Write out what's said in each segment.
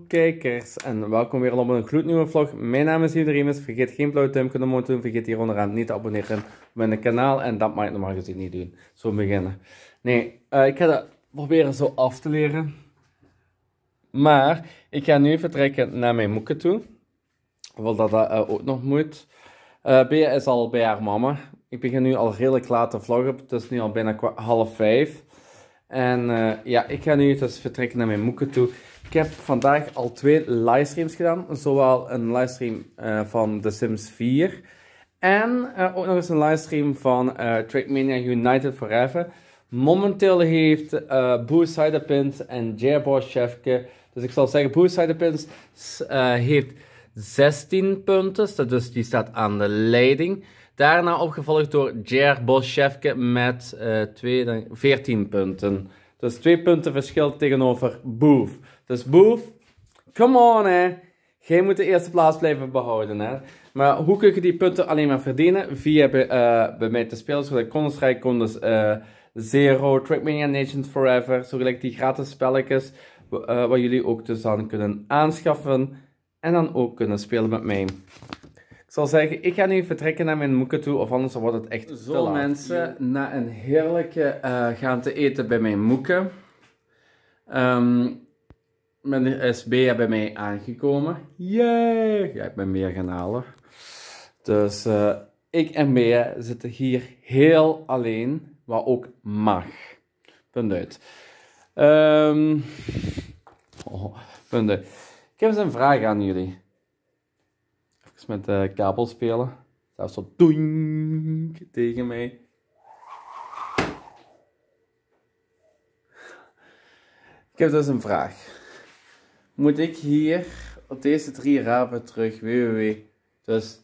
kijkers en welkom weer op een gloednieuwe vlog. Mijn naam is Iedereen. Vergeet geen blauwe duimpje omhoog te doen. Vergeet hier onderaan niet te abonneren op mijn kanaal en dat mag ik normaal gezien niet doen. Zo beginnen. Nee, ik ga dat proberen zo af te leren. Maar ik ga nu vertrekken naar mijn moeke toe. Hoewel dat ook nog moet. Bea is al bij haar mama. Ik begin nu al redelijk laat te vloggen. Het is nu al bijna 4:30. En ja, ik ga nu dus vertrekken naar mijn moeke toe. Ik heb vandaag al 2 livestreams gedaan. Zowel een livestream van The Sims 4. En ook nog eens een livestream van Trackmania United Forever. Momenteel heeft Boo Ciderpins en Jairboss Chefke. Dus ik zal zeggen, Boo Ciderpins heeft 16 punten. Dus die staat aan de leiding. Daarna opgevolgd door Jairboss Chefke met 14 punten. Dus 2 punten verschil tegenover Boof. Dus Boof, come on hè. Jij moet de eerste plaats blijven behouden hè. Maar hoe kun je die punten alleen maar verdienen? Via bij mij te spelen, zoals Counter-Strike, Counter Zero, Trackmania Nations Forever. Zo gelijk die gratis spelletjes, waar jullie ook dus dan kunnen aanschaffen. En dan ook kunnen spelen met mij. Ik zal zeggen, ik ga nu vertrekken naar mijn moeke toe, of anders wordt het echt zo laat. Mensen, na een heerlijke gaan te eten bij mijn moeke. Is Bea bij mij aangekomen. Yay! Ja, ik ben Bea gaan halen. Dus ik en Bea zitten hier heel alleen, wat ook mag. Punt uit. Punt uit. Ik heb eens een vraag aan jullie. Met de kabel spelen. Zelfs zo doink tegen mij. Ik heb dus een vraag. Moet ik hier op deze 3 rapen terug www. Dus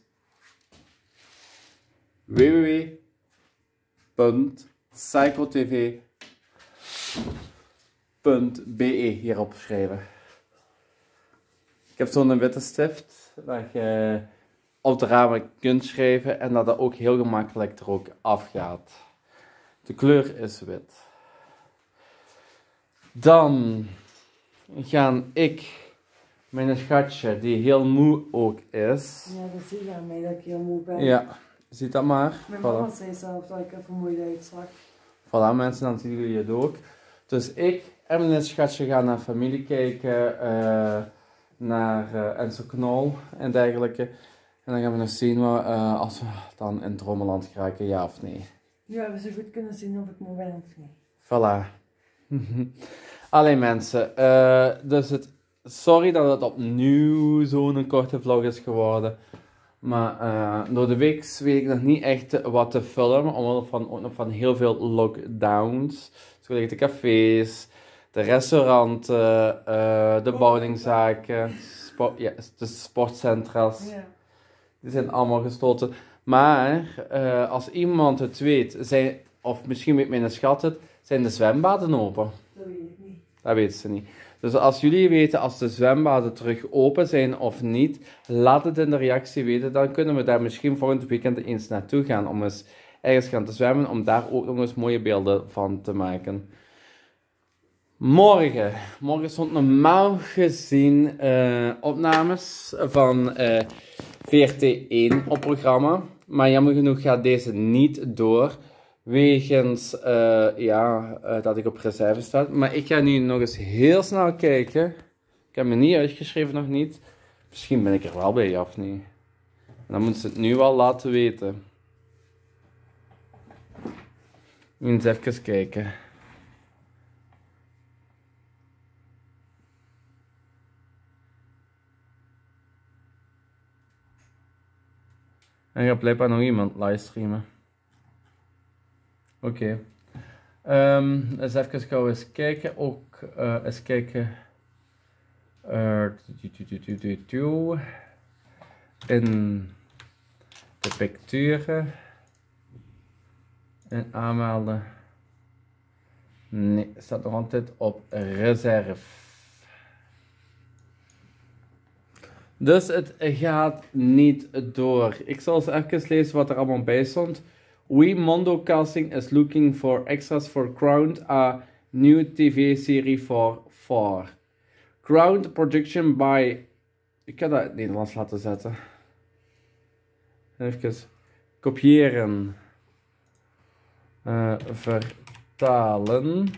www.psychotv.be hierop schrijven. Ik heb zo'n witte stift waar je op de ramen kunt schrijven en dat ook heel gemakkelijk er ook afgaat. De kleur is wit. Dan ga ik, mijn schatje, die heel moe ook is. Ja, dat zie je aan mij dat ik heel moe ben. Ja, ziet dat maar. Mijn mama zei zelf dat ik er vermoeid uitzag. Voilà mensen, dan zien jullie het ook. Dus ik en mijn schatje gaan naar familie kijken. Naar Enzo Knol en dergelijke. En dan gaan we nog zien als we dan in Dromeland geraken, ja of nee. Ja, we zullen goed kunnen zien of ik moe ben of niet. Voilà. Alleen mensen, dus sorry dat het opnieuw zo'n korte vlog is geworden. Maar door de week weet ik nog niet echt wat te filmen, omwille van ook nog van heel veel lockdowns. Zoals de cafés, de restauranten, de bowlingzaken, de sportcentra's, ja. Die zijn allemaal gesloten. Maar als iemand het weet, of misschien weet mijn schat het, zijn de zwembaden open? Dat weet ik niet. Dat weten ze niet. Dus als jullie weten als de zwembaden terug open zijn of niet, laat het in de reactie weten. Dan kunnen we daar misschien volgend weekend eens naartoe gaan om eens ergens gaan te zwemmen, om daar ook nog eens mooie beelden van te maken. Morgen stond normaal gezien opnames van VRT1 op programma. Maar jammer genoeg gaat deze niet door. Wegens dat ik op reserve sta. Maar ik ga nu nog eens heel snel kijken. Ik heb me niet uitgeschreven, nog niet. Misschien ben ik er wel bij of niet. Dan moeten ze het nu wel laten weten. Eens even kijken. En er gaat blijkbaar nog iemand livestreamen. Oké. Dus even gauw eens kijken. Ook eens kijken. In de picturen. En aanmelden. Nee, staat nog altijd op reserve. Dus het gaat niet door. Ik zal eens even lezen wat er allemaal bij stond. We Mondo Casting is looking for extras for Crown, a new TV series for 4. Crowned production by... Ik ga dat in het Nederlands laten zetten. Even kopiëren. Vertalen.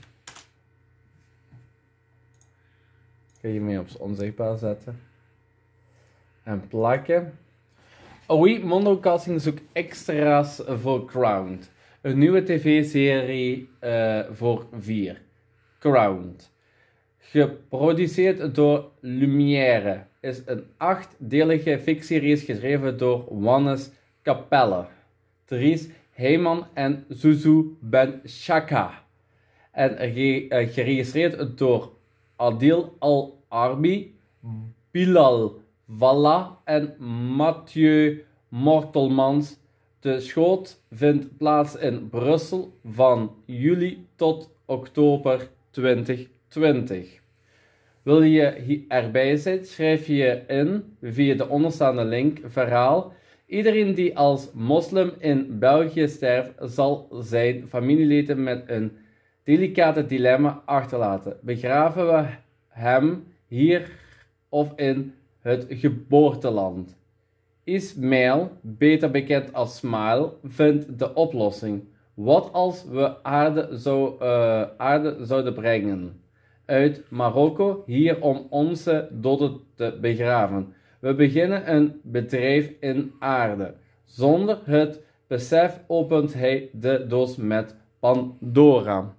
Kun je mee op onzichtbaar zetten. En plakken. OE Mondocasting zoekt extra's voor Crowned. Een nieuwe tv-serie voor 4. Crowned. Geproduceerd door Lumière. Is een 8-delige fictiereeks geschreven door Wannes Capelle, Therese Heyman en Zuzu Ben Shaka. En geregistreerd door Adil Al-Arbi, Bilal Valla en Mathieu Mortelmans. De schoot vindt plaats in Brussel van juli tot oktober 2020. Wil je erbij zijn, schrijf je in via de onderstaande link verhaal. Iedereen die als moslim in België sterft, zal zijn familieleden met een delicate dilemma achterlaten. Begraven we hem hier of in het geboorteland? Ismail, beter bekend als Smile, vindt de oplossing. Wat als we aarde zouden brengen uit Marokko hier om onze doden te begraven? We beginnen een bedrijf in aarde. Zonder het besef opent hij de doos met Pandora.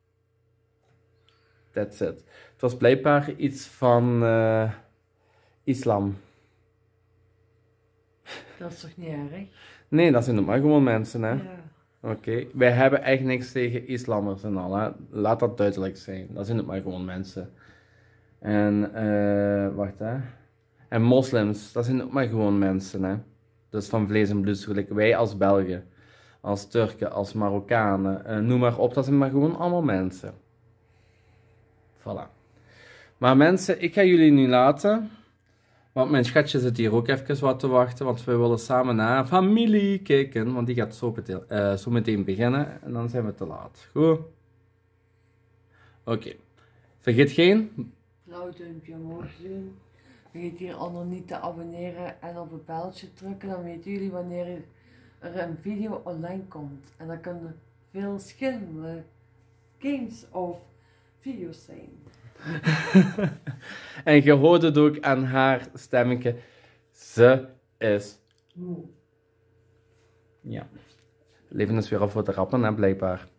That's it. Het was blijkbaar iets van islam. Dat is toch niet erg? Nee, dat zijn ook maar gewoon mensen, hè. Ja. Oké. Wij hebben echt niks tegen islammers en al, hè. Laat dat duidelijk zijn. Dat zijn ook maar gewoon mensen. En, wacht, hè. En moslims, dat zijn ook maar gewoon mensen, hè. Dus van vlees en bloed, gelijk wij als Belgen, als Turken, als Marokkanen, noem maar op, dat zijn maar gewoon allemaal mensen. Voilà. Maar mensen, ik ga jullie nu laten, want mijn schatje zit hier ook even wat te wachten, want we willen samen naar familie kijken, want die gaat zo meteen beginnen en dan zijn we te laat. Goed? Oké. Vergeet geen... Blauw duimpje omhoog doen. Vergeet hier onder niet te abonneren en op het belletje drukken. Dan weten jullie wanneer er een video online komt. En dan kunnen veel verschillende games of video's zijn. En je hoort het ook aan haar stemmetje. Ze is Moe. ja. Leven is weer al voor te rappen, hè, blijkbaar.